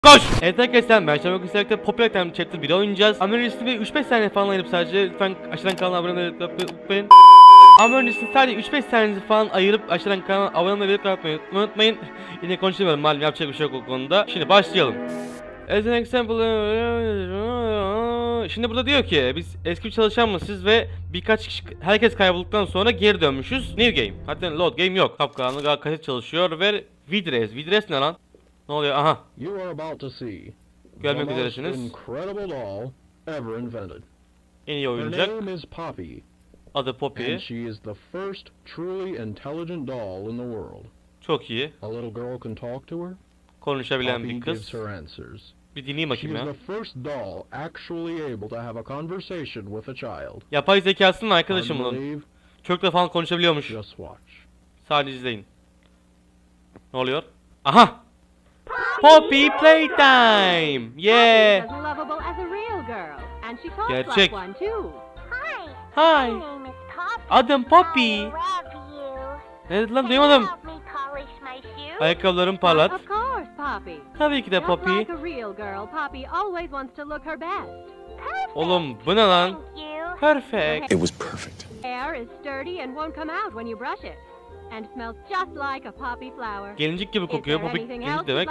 Koş! Evet arkadaşlar, ben Şamok İstek'te Popüler Time Chapter 1'i oynayacağız. Ama öncesinde 3-5 saniye falan ayırıp sadece lütfen aşağıdan kanala abone olmayı unutmayın. Ama öncesinde sadece 3-5 saniye falan ayırıp aşağıdan kanala abone olmayı unutmayın. Yine konuşamıyorum, malum yapacak bir şey yok o konuda. Şimdi başlayalım. As an example... Şimdi burada diyor ki biz eski bir çalışan mısınız ve birkaç kişi, herkes kaybolduktan sonra geri dönmüşüz. New game. Hatta load game yok. Kapkaranlık kaset çalışıyor ve vidres. Vidres ne lan? Ne oluyor? Aha. Görmek üzeresiniz. En iyi oyuncak. Adı Poppy. Çok iyi. Konuşabilen bir kız. Bir dinleyeyim bakayım ya. Yapay zekasının arkadaşım bunun. Çok da falan konuşabiliyormuş. Sadece izleyin. Ne oluyor? Aha! Poppy Playtime! Yeah! Gerçek. Hi! Adım Poppy. Ne dedi lan, duymadım. Ayakkabılarım parlat. Tabii ki de Poppy. Oğlum bu ne lan? Perfect. It was perfect. Gelincik gibi kokuyor. Poppy gelincik demek.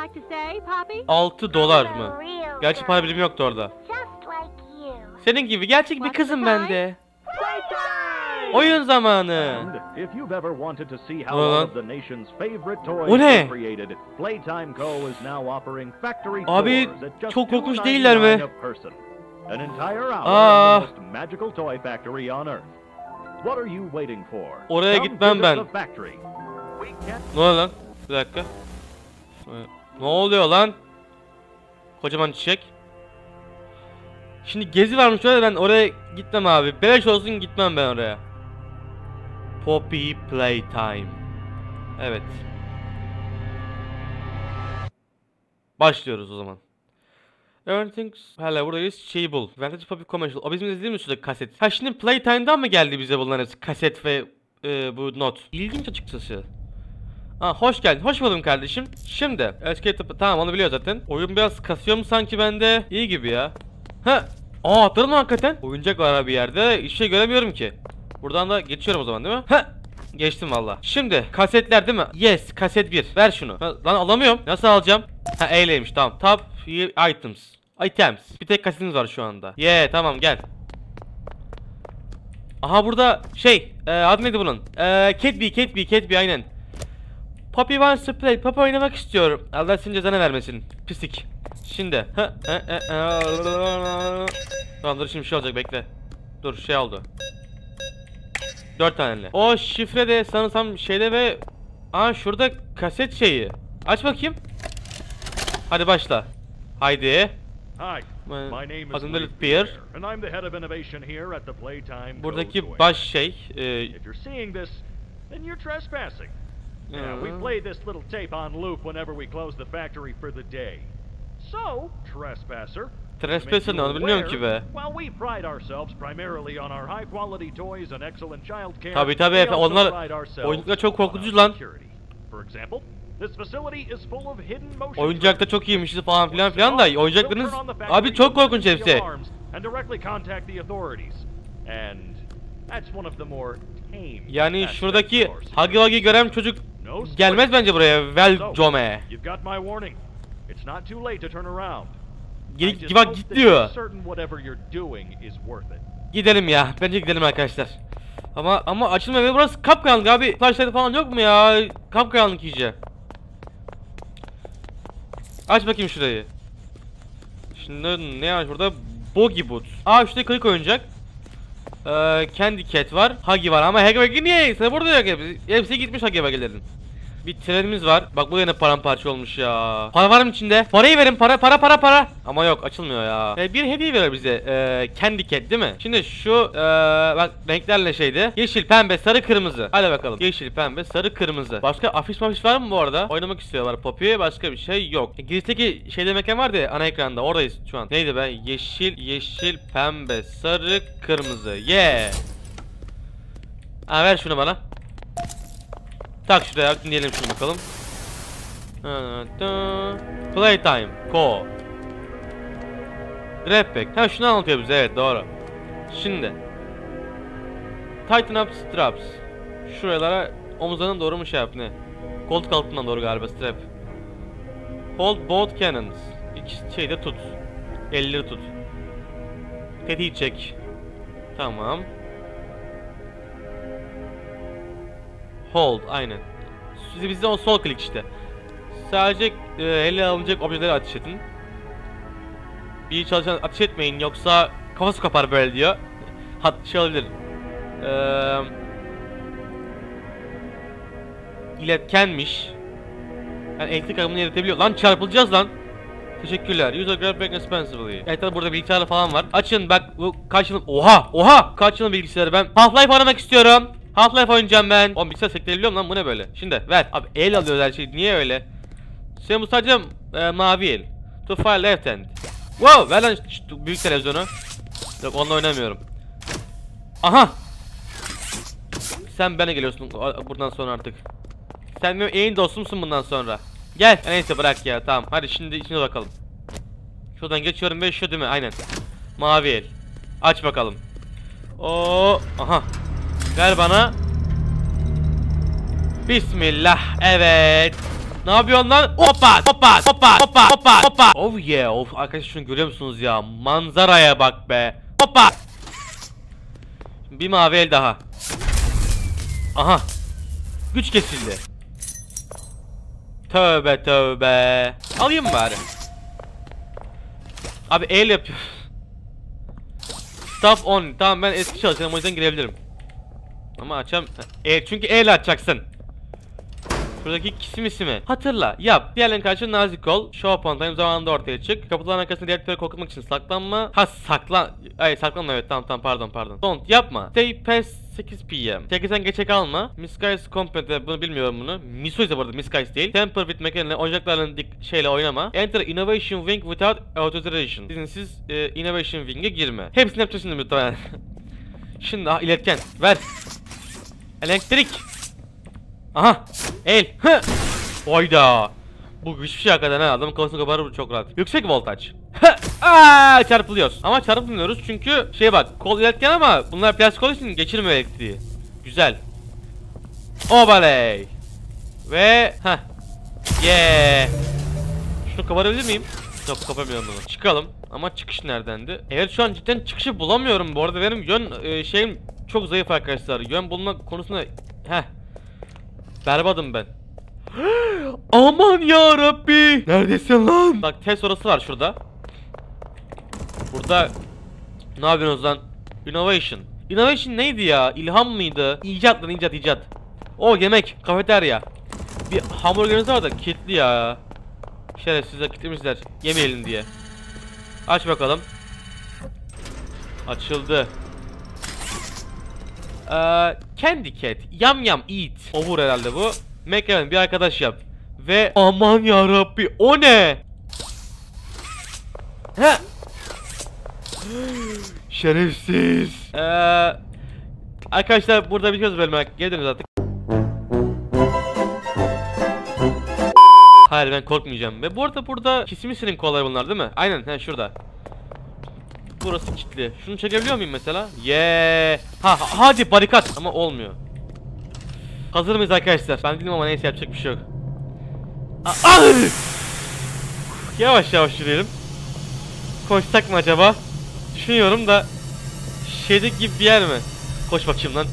$6 mı? Gerçi para birimi yoktu orada. Senin gibi gerçek bir kızım ben de. Oyun zamanı. O ne? Abi çok korkunç değiller mi? Aa. Oraya gitmem ben. Ne oluyor lan? Bir dakika. Ne oluyor lan? Kocaman çiçek. Şimdi gezi varmış öyle, ben oraya gitmem abi. Beleş olsun, gitmem ben oraya. Poppy Playtime. Evet. Başlıyoruz o zaman. Everything's... Hala buradayız. Şeyi bul. Vintage Poppy Commercial. O bizim izlediğimiz şurada kaset. Ha, şimdi Playtime'dan mı geldi bize bunların hepsi? Kaset ve bu not. İlginç açıkçası. Ha, hoş geldin. Hoş buldum kardeşim. Şimdi Escape, tamam onu biliyor zaten. Oyun biraz kasıyor mu sanki bende? İyi gibi ya. Ha. Aa, atladın mı hakikaten? Oyuncak var bir yerde. Hiçbir şey göremiyorum ki. Buradan da geçiyorum o zaman, değil mi? Ha. Geçtim valla. Şimdi kasetler değil mi? Yes, kaset 1. Ver şunu. Ha, lan alamıyorum. Nasıl alacağım? Ha, E'leymiş, tamam. Top items. Bir tek kasetimiz var şu anda. Yeah, tamam, gel. Aha, burada şey, adı neydi bunun? Cat B aynen. Poppy wants to play. Poppy oynamak istiyorum. Allah senin cezanı vermesin. Pislik. Şimdi. Tamam, dur, şimdi bir şey olacak, bekle. Dur, şey oldu. 4 taneli. O şifre de sanırsam şeyde ve... Aa, şurada kaset şeyi. Aç bakayım. Hadi başla. Haydi. Adım da Lutpier. Buradaki baş şey. We play this little tape on loop whenever we close the factory for the day. So, trespasser. Trespasser ne, onu bilmiyorum ki be. While we pride ourselves primarily on our high quality toys and excellent child care. Tabii efendim, onlar oyuncaklar çok korkutucu lan. For example, this facility is full of hidden motion. Oyuncakta çok iyiymişiz falan filan da oyuncaklarınız abi çok korkunç hepsi. Yani şuradaki Huggy Wuggy gören çocuk gelmez bence buraya. Welcome. Bak, git diyor. Gidelim ya. Bence gidelim arkadaşlar. Ama açılmıyor ve burası kapkaranlık abi. Taşları falan yok mu ya? Kapkaranlık iyice. Aç bakayım şurayı. Şimdi ne var burada? Boggy Boot. Aa, şurada kırık oyuncak. Candy Cat var. Huggy var ama Huggy Wuggy niye? Sen burada yok hepsi. Hepsi gitmiş Huggy Wuggy'lerin. Bir trenimiz var. Bak, bu yine paramparça olmuş ya. Para var mı içinde? Parayı verin, para. Ama yok, açılmıyor ya. Bir hediye ver bize. Candy Cat değil mi? Şimdi şu bak, renklerle şeydi. Yeşil, pembe, sarı, kırmızı. Hadi bakalım. Yeşil, pembe, sarı, kırmızı. Başka afiş var mı bu arada? Oynamak istiyorlar Poppy. Başka bir şey yok. Girişteki şeyde mekan vardı ya, ana ekranda. Oradayız şu an. Neydi be? Yeşil, pembe, sarı, kırmızı. Yeah. Ha, ver şunu bana. Tak şuraya, dinleyelim şunu bakalım. Playtime. Ko. Grab pack. Ha şunu anlatıyor bize, evet doğru. Şimdi. Tighten up straps. Şuralara omuzlarına doğru mu şey yap ne? Koltuk altından doğru galiba strap. Hold both cannons. İki şeyde tut. Elleri tut. Tetiği çek. Tamam. Hold aynen. Bizde o sol klik işte. Sadece elle alınacak objeleri ateş edin. Bir çalışan ateş etmeyin yoksa kafası kopar böyle diyor. Şey olabilir. İletkenmiş. Yani elektrik akımını iletebiliyor. Lan çarpılacağız lan. Teşekkürler. User grab back responsibly. Evet tabi burada bilgisayarlar falan var. Açın bak bu kaç yılın... Oha! Kaç yılın bilgisayarı ben? Half-Life oynamak istiyorum. Half-Life oynayacağım ben. Oğlum bilgisayar sektirebiliyorum lan, bu ne böyle? Şimdi ver. Abi el alıyoruz her şeyi. Niye öyle? Sen bu sadece mavi el. To fire left hand. Wow! Ver lan büyük televizyonu. Yok onunla oynamıyorum. Aha! Sen bana geliyorsun buradan sonra artık. Sen benim en dostumsun bundan sonra. Gel. Neyse bırak ya, tamam. Hadi şimdi içine bakalım. Şuradan geçiyorum ve şu değil mi? Aynen. Mavi el. Aç bakalım. Oo, aha. Ver bana. Bismillah. Evet. Ne yapıyorsun lan? Hoppa hoppa hoppa hoppa hoppa hoppa. Oh yeah. Of arkadaşlar şunu görüyor musunuz ya? Manzaraya bak be. Hoppa. Bir mavi el daha. Aha. Güç kesildi. Tövbe tövbe. Alayım mı bari? Abi el yapıyor. Stop on. Tamam ben eski çalışanım o yüzden girebilirim. Ama açam. Çünkü el açacaksın. Şuradaki ismi. Hatırla, yap. Diğerlerine karşı nazik ol. Show up on time zamanında ortaya çık. Kapıların arkasında diğerleri korkutmak için saklanma. Ha saklan. Hayır saklanma, evet tamam pardon. Don't yapma. Stay past 8 PM. 8'den geçe kalma. Misguise competent, bunu bilmiyorum bunu. Miso ise bu arada, Misguise değil. Temper with mechanical oyuncaklarla şeyle oynama. Enter innovation wing without authorization. İzinsiz innovation wing'e girme. Hepsini yapacağız şimdi muhtemelen. Şimdi iletken ver. Elektrik. Aha. El. Hı. Oyda. Bu hiçbir şey hakikaten ha. Adamın kafasını koparır çok rahat. Yüksek voltaj. Aa, çarpılıyoruz. Ama çarpılmıyoruz çünkü şeye bak. Kol iletken ama bunlar plastik olduğu için geçirmiyor elektriği. Güzel. Obaley. Ve yeah. Şunu kaparabilir miyim? Yok kapamıyorum bunu. Çıkalım. Ama çıkış neredendi? Evet şu an cidden çıkışı bulamıyorum. Bu arada benim yön şeyim çok zayıf arkadaşlar. Yön bulma konusunda berbadım ben. Aman ya Rabbi. Neredesin lan? Bak test orası var şurada. Burada ne yapıyorsunuz lan? Innovation. Innovation neydi ya? İlham mıydı? İcat lan, icat. O yemek, kafeterya. Bir hamburgeriniz var da kilitli ya. Şerefsizler kilitlemişler. Yemeyelim diye. Aç bakalım. Açıldı. Candy Cat. Yam eat. Over herhalde bu. McEwen bir arkadaş yap. Ve aman ya Rabbi o ne? He. Şerefsiz. Arkadaşlar burada bitiyoruz bölüme. Geri dönüyoruz artık. Hayır ben korkmayacağım. Ve bu arada burada kesimli kolay bunlar değil mi? Aynen şurada. Burası kilitli. Şunu çekebiliyor muyum mesela? Yeah. Hadi barikat ama olmuyor. Hazır mıyız arkadaşlar? Ben bilmiyorum ama neyse yapacak bir şey yok. Yavaş yürüyelim. Koşsak mı acaba? Düşünüyorum da şeydeki gibi bir yer mi? Koş bakayım lan.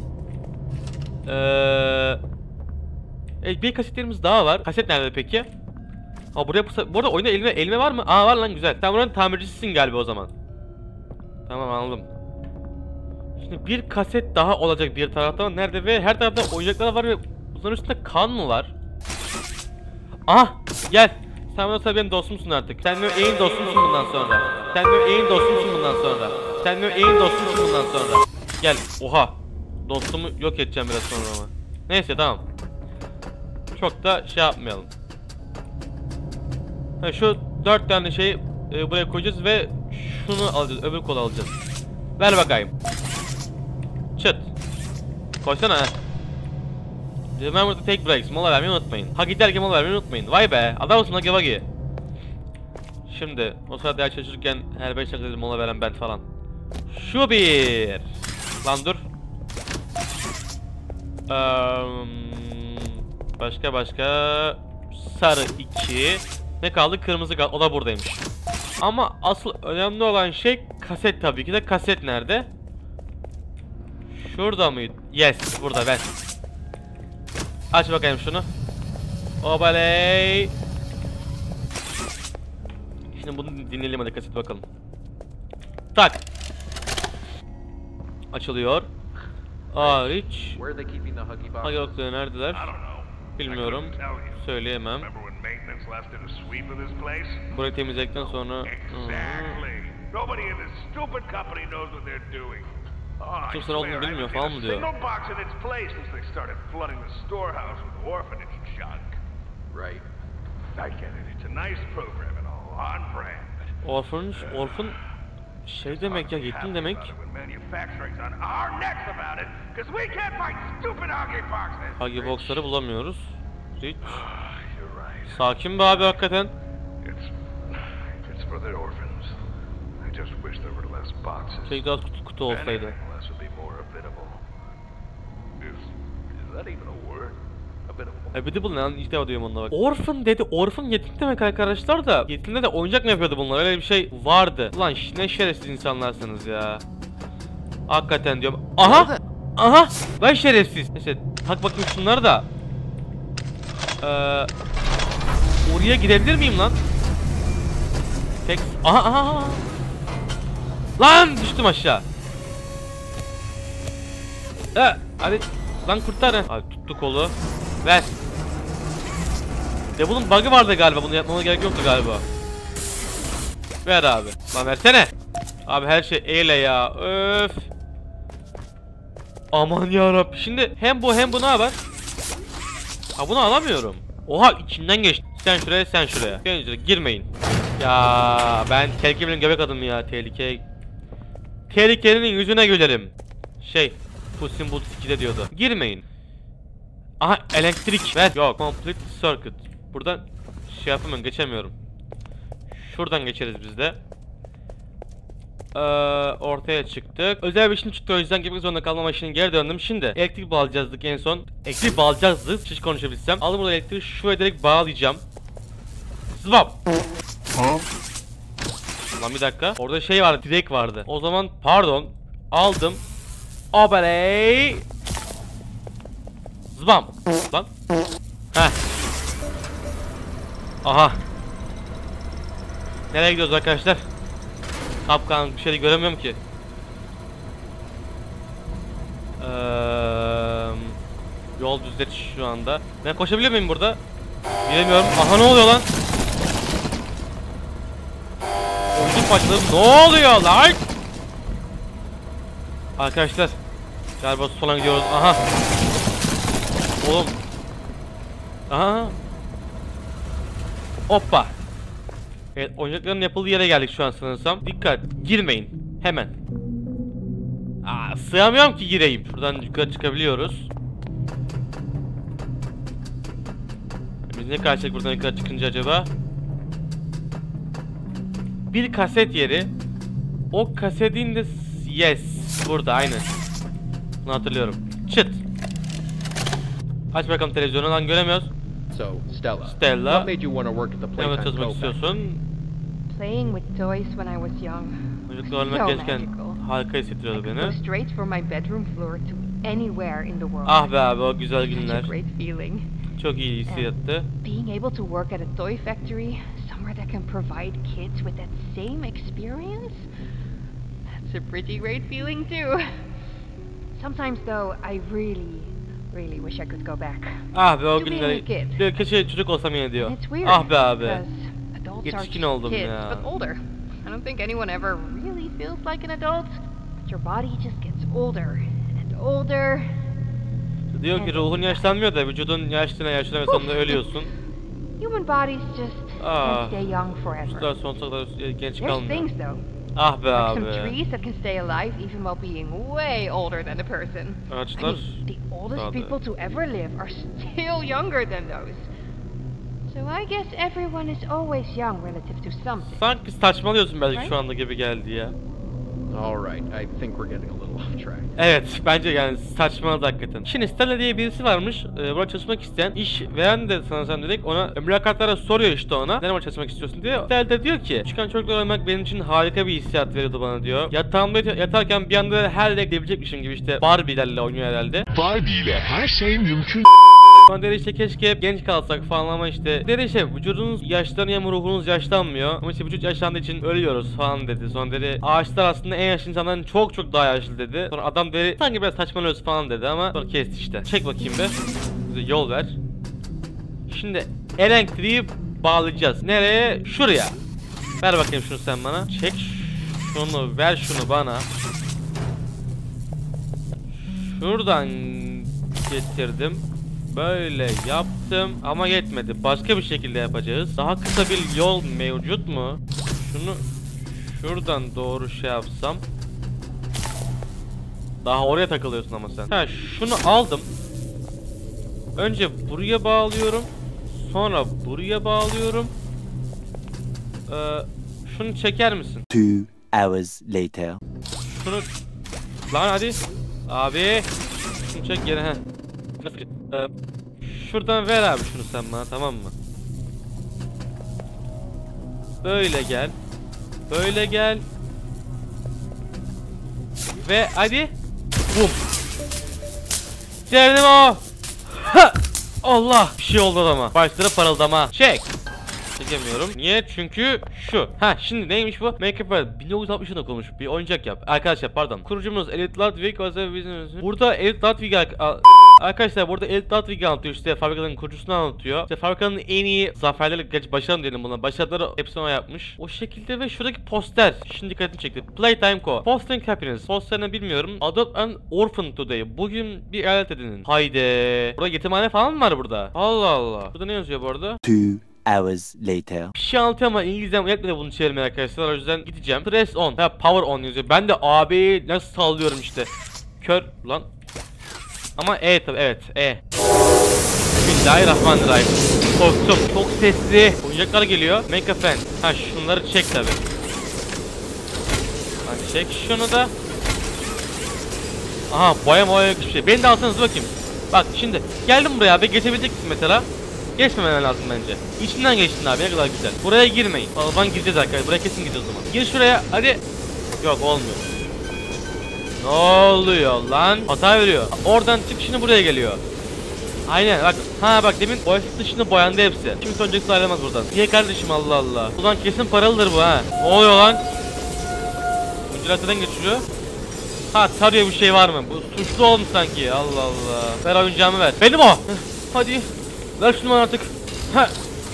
Bir kasetlerimiz daha var. Kaset nerede peki? Buraya bu arada oyunda elime var mı? Var lan güzel. Sen buranın tamircisisin galiba o zaman. Tamam anladım. Şimdi bir kaset daha olacak bir tarafta ama nerede ve her tarafta oyuncaklar var ve bunların üstünde kan mı var? Gel. Sen benim dostumsun artık. Sen benim en dostumsun bundan sonra. Gel. Oha. Dostumu yok edeceğim biraz sonra ama. Neyse tamam. Çok da şey yapmayalım. Şu 4 tane şeyi buraya koyacağız ve şunu alacağız. Öbür kolu alacağız. Ver bakayım. Çıt. Koysana Remember to take breaks. Mola vermeyi unutmayın. Hagi derken mola vermeyi unutmayın. Vay be. Adamsın Hagi Vagi. Şimdi o sırada ders çalışırken her 5 dakikada mola veren ben falan. Şu bir. Lan dur. Başka. Sarı 2. Ne kaldı? Kırmızı kaldı. O da buradaymış. Ama asıl önemli olan şey kaset tabii ki de. Kaset nerede? Şurada mıydı? Yes, burada ben. Aç bakayım şunu. Obaley. Şimdi bunu dinleyelim hadi kaset bakalım. Tak. Açılıyor. Hariç. Hagi Vokları neredeler? Bilmiyorum. Söyleyemem. Burayı temizledikten sonra... Kimse olduğunu bilmiyor falan mı diyor? Orphan şey demek ya, yetim demek. Hagi Box'ları bulamıyoruz. Hiç. Sakin be abi hakikaten. Keşke daha kutu olsaydı. Edible ne lan, ilk defa duyuyorum onunla bak. Orphan dedi, orphan yetim demek arkadaşlar da. Yetimde de oyuncak mı yapıyordu bunlar, öyle bir şey vardı. Ulan ne şerefsiz insanlarsınız ya. Hakikaten diyorum. Aha! Aha! Ben şerefsiz. Neyse tak bakayım şunları da. Oraya gidebilir miyim lan? Tek... Aha! Lan düştüm aşağı. Hadi lan kurtar ha. Abi tuttu kolu. Ver. Devil'ın bug'ı vardı galiba, bunu yapmama gerek yoktu galiba. Ver abi. Lan versene. Abi her şey eyle ya. Öf. Aman yarabbi. Şimdi hem bu ne haber? Ha bunu alamıyorum. Oha içimden geçti. Sen şuraya, sen şuraya. Girmeyin. Ya ben tehlikeli göbek adamım ya, tehlikenin yüzüne gülerim. Puss in Boots 2'de diyordu. Girmeyin. Aha elektrik ver. Yok, complete circuit. Buradan şey yapamıyorum, geçemiyorum. Şuradan geçeriz biz de. Ortaya çıktık. Özel bir işim çıktı, o yüzden gitmek zorunda kalmam için geri döndüm. Şimdi elektrik bağlayacaktık en son. Elektrik bağlayacaktık. Hiç konuşabilsem. Aldım burada elektriği, şuraya direkt bağlayacağım. Zıbap. Lan bir dakika. Orada şey vardı, direk vardı. O zaman pardon. Aldım. Obaley. Zıbam. Lan. Heh. Aha. Nereye gidiyoruz arkadaşlar? Kapkaranlık, bir şey göremiyorum ki. Yol düzletiş şu anda. Ben koşabiliyor muyum burada? Bilemiyorum. Aha ne oluyor lan? Oyuncu başladı. Ne oluyor lan? Arkadaşlar. Galiba sola gidiyoruz. Aha. Oğlum. Aha. Hoppa. Evet, oyuncakların yapıldığı yere geldik şu an sanırsam. Dikkat, girmeyin. Hemen. Sığamıyorum ki gireyim. Şuradan yukarı çıkabiliyoruz. Biz ne kaçacak buradan yukarı çıkınca acaba? Bir kaset yeri. O kasetin de... Yes. Burada aynen. Bunu hatırlıyorum. Çıt. Aç bakalım televizyonu, lan göremiyoruz. Stella. What made you want to work at the Ne Playtime çalışmak Co. istiyorsun? Playing with toys when I was young. Çocukla ölmek So gençken magical. harika I hissettiriyordu could go beni. straight from my bedroom floor to anywhere in the world. Ah be abi, o güzel Such a günler. great feeling. Çok iyi hissiyattı. Being able to work at a toy factory, somewhere that can provide kids with that same experience, that's a pretty great feeling too. Sometimes though, I really wish I could go back. Ah be o To being a günler. kid. Diyor keşke çocuk olsam yine diyor. And it's weird Ah be abi. because adults are Yetişkin just oldum kids, ya. but older. I don't think anyone ever really feels like an adult, but your body just gets older and older. Diyor ki ruhun yaşlanmıyor da vücudun yaşlanıyor ve sonunda ölüyorsun. Human bodies just Ah, can't stay young Çocuklar forever. sonsuza kadar genç There's kalmıyor. things though Ah be Like some abi. trees that can stay alive even while being way older than a person. I Ağaçlar. mean, the oldest Daha da- people to ever live are still younger than those. So I guess everyone is always young relative to something. Sanki saçmalıyorsun belki Right? şu anda gibi geldi ya. Alright, I think we're getting a little off track. Evet, bence yani saçmaladı hakikaten. Şimdi Stella diye birisi varmış, burada çalışmak isteyen, iş veren de sanırsam dedik, ona mülakatlara soruyor işte ona, neden burada çalışmak istiyorsun diye. Stella de diyor ki, çıkan çocuklar olmak benim için harika bir hissiyat veriyordu bana diyor. Yatağımda yatarken bir anda her de gidebilecekmişim gibi işte Barbie'lerle oynuyor herhalde. Barbie ile her şey mümkün. Sonra deri işte keşke hep genç kalsak falan ama işte deri işte vücudunuz yaşlanıyor ama ruhunuz yaşlanmıyor. Ama işte vücut yaşlandığı için ölüyoruz falan dedi. Sonra deri ağaçlar aslında en yaşlı insanların çok çok daha yaşlı dedi. Sonra adam deri sanki biraz saçmalıyoruz falan dedi ama sonra kesti işte. Çek bakayım be. Bize yol ver. Şimdi elektriği bağlayacağız. Nereye? Şuraya. Ver bakayım şunu sen bana. Çek şunu, ver şunu bana. Şuradan getirdim. Böyle yaptım ama yetmedi. Başka bir şekilde yapacağız. Daha kısa bir yol mevcut mu? Şunu şuradan doğru şey yapsam. Daha oraya takılıyorsun ama sen. Ha, şunu aldım. Önce buraya bağlıyorum. Sonra buraya bağlıyorum. Şunu çeker misin? 2 hours later. Şunu lan hadi. Abi. Şunu çek geri he. Şuradan ver abi şunu sen bana, tamam mı? Böyle gel. Böyle gel. Ve hadi. Bum. Geldim o. Ha! Allah. Bir şey oldu ama. Başları parıldama. Çek. Çekemiyorum. Niye? Çünkü şu. Ha şimdi neymiş bu? Make-up 1960 yılında kurulmuş bir oyuncak yap. Arkadaşlar pardon. Kurucumuz Elite Ludwig. Burada Elite Ludwig arkadaşlar burada Elite Ludwig anlatıyor, işte fabrikanın kurucusunu anlatıyor. İşte fabrikanın en iyi zaferleri, başarılı diyelim buna. Başarıları hepsini o yapmış. O şekilde ve şuradaki poster. Şimdi dikkatimi çekti. Playtime Co. Fostering Happiness. Posterini bilmiyorum. Adopt an Orphan Today. Bugün bir eyalet edinin. Haydi. Burada yetimhane falan mı var burada? Allah Allah. Burada ne yazıyor bu arada? 2 hours later. Bir şey anlatıyor ama İngilizcem yetmedi bunu çevirmeye arkadaşlar, o yüzden gideceğim. Press on. Ha, power on yazıyor. Ben de abi nasıl sallıyorum işte. Kör lan. Ama tabi evet Bismillahirrahmanirrahim. Korktum. Çok sesli. Oyuncaklar geliyor. Make a fan. Ha şunları çek tabi. Hadi çek şunu da. Aha boya bir şey. Beni de alsanız bakayım. Bak şimdi geldim buraya abi, geçebilecek misin mesela? Geçmemen lazım bence. İçinden geçtin abi, ne kadar güzel. Buraya girmeyin. Falan gireceğiz arkadaşlar. Buraya kesin gideceğiz o zaman. Gir şuraya hadi. Yok olmuyor. Ne oluyor lan? Hata veriyor. Oradan çık şimdi buraya geliyor. Aynen bak. Ha bak demin boyası dışında boyandı hepsi. Şimdi sonraki ayrılamaz buradan. Niye kardeşim, Allah Allah. Ulan kesin paralıdır bu ha. Ne oluyor lan? Mücadelen geçiriyor. Ha tarıyor, bir şey var mı? Bu suçlu olmuş sanki. Allah Allah. Ver oyuncağımı ver. Benim o. Hadi. Ver şunu bana artık. Ha.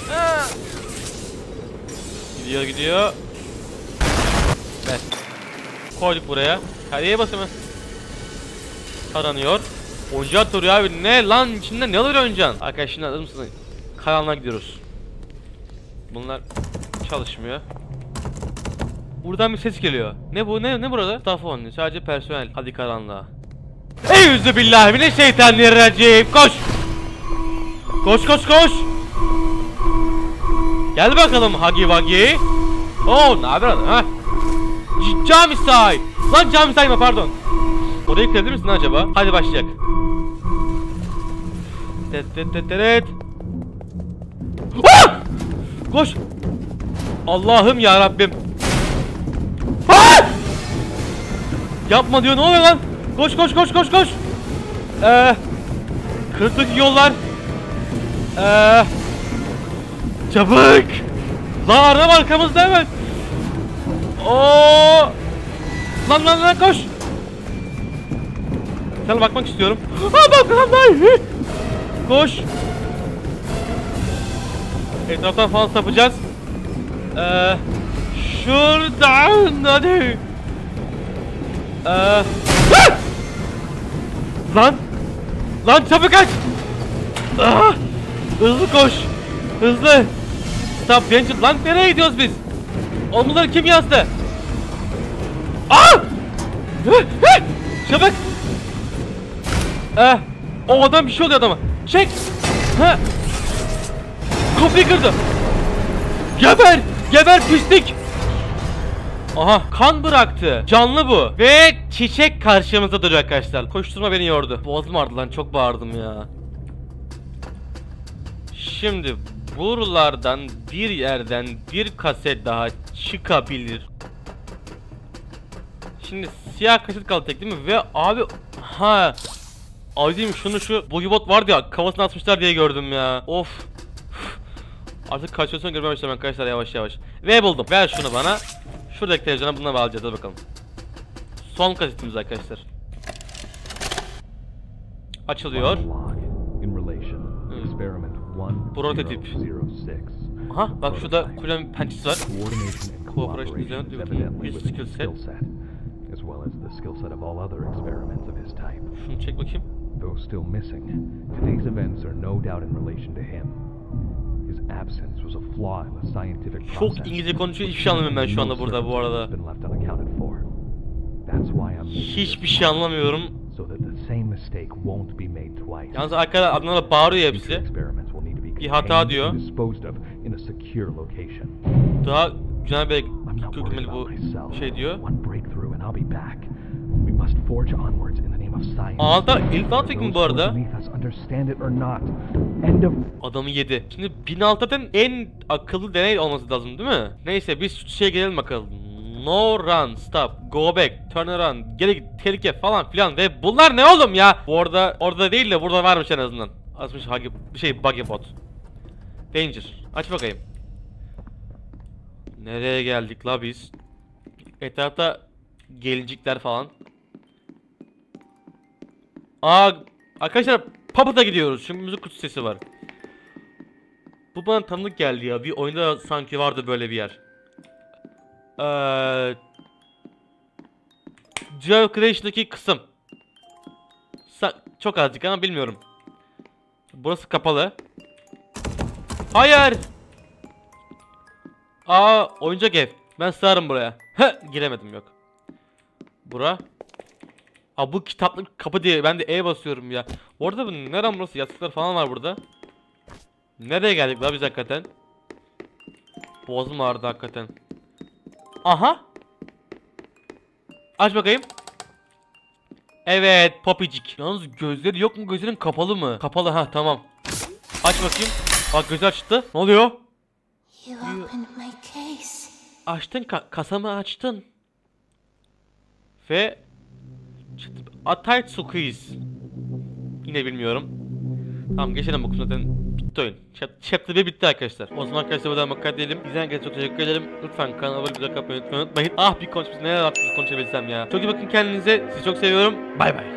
Gidiyor. Ver. Koyduk buraya. Hadiye basımı. Aranıyor. Oyuncak tarıyor abi. Ne lan, içinde ne alıyor oyuncağın? Arkadaşlar şimdi hazır mısınız? Karanlığa gidiyoruz. Bunlar çalışmıyor. Buradan bir ses geliyor. Ne bu? Ne burada? Staff only. Sadece personel. Hadi karanlığa. Eyyüzübillahimineşşeytanirracim. Koş. Koş. Gel bakalım Hagi Wagi. Oo, ne haber adam ha? Cami say. Lan cami sayma, pardon. Orayı kırabilir misin acaba? Hadi başlayacak. Tet. Koş. Allah'ım ya Rabbim. Yapma diyor, ne oluyor lan? Koş. Kırıklık yollar. Çabuk. Lan araba arkamızda hemen. Oo. Lan koş. Sana bakmak istiyorum. Koş. Etraftan falan sapacağız. Şuradan hadi. Lan çabuk kaç. Hızlı koş. Hızlı. Stop danger. Lan nereye gidiyoruz biz? Omuzları kim yazdı? Aa! Çabuk. O adam bir şey oluyor adama. Çek. Kapıyı kırdı. Geber! Geber pislik! Aha kan bıraktı. Canlı bu. Ve çiçek karşımızda duruyor arkadaşlar. Koşturma beni yordu. Boğazım ağrıdı lan, çok bağırdım ya. Şimdi buralardan bir yerden bir kaset daha çıkabilir. Şimdi siyah kaset kaldı tek değil mi? Ve abi Aydın şu Bogibot vardı ya, kafasına atmışlar diye gördüm ya. Of. Artık kaçıyorsan görmeye başladım arkadaşlar yavaş yavaş. Ve buldum. Ver şunu bana. Şuradaki televizyona bununla bağlayacağız. Hadi bakalım. Son kasetimiz arkadaşlar. Açılıyor. Prototip. Aha bak şurada kulem pençesi var. Cooperation üzerine diyor bir skill set. Şunu çek bakayım. Though still missing, today's events are no doubt in relation to him. His absence was a flaw in the scientific process. Çok İngilizce konuşuyor, hiçbir şey anlamıyorum ben şu anda burada bu arada. Hiçbir şey anlamıyorum. Yalnız arkadaşlar adına bağırıyor hepsi. Bir hata diyor. Daha güzel bir köklemeli bu şey diyor. Alta ilk alt mi bu arada? Adamı yedi. Şimdi 1006'dan en akıllı deney olması lazım değil mi? Neyse biz şu şeye gelelim bakalım. No run, stop, go back, turn around, geri git, tehlike falan filan ve bunlar ne oğlum ya? Bu arada orada değil de burada varmış en azından. Açmış bir şey Bugibot. Danger. Aç bakayım. Nereye geldik la biz? Etrafta gelincikler falan. Arkadaşlar Puppet'a gidiyoruz çünkü müzik kutusu sesi var. Bu bana tanıdık geldi ya. Bir oyunda sanki vardı böyle bir yer. Geocreation'daki kısım. Çok azıcık ama bilmiyorum. Burası kapalı. Hayır. Oyuncak ev. Ben sığarım buraya. Giremedim yok. Bura. Bu kitaplık kapı diye ben de E basıyorum ya. Orada bu nereden burası? Yastıklar falan var burada. Nereye geldik la biz hakikaten? Boğazım ağrıdı hakikaten. Aha. Aç bakayım. Evet Popicik. Yalnız gözleri yok mu? Gözlerin kapalı mı? Kapalı tamam. Aç bakayım. Bak gözü açtı. Ne oluyor? Açtın kasamı açtın. Ve Atayt Squeeze. Yine bilmiyorum. Tamam geçelim bu zaten bitti oyun. Chapter 1 bitti arkadaşlar. O zaman arkadaşlar buradan bakar diyelim. İzleyen herkese çok teşekkür ederim. Lütfen kanalı abone olmayı unutmayın. Bir konuşması neler yapmış konuşabilsem ya. Çok iyi bakın kendinize. Sizi çok seviyorum. Bay bay.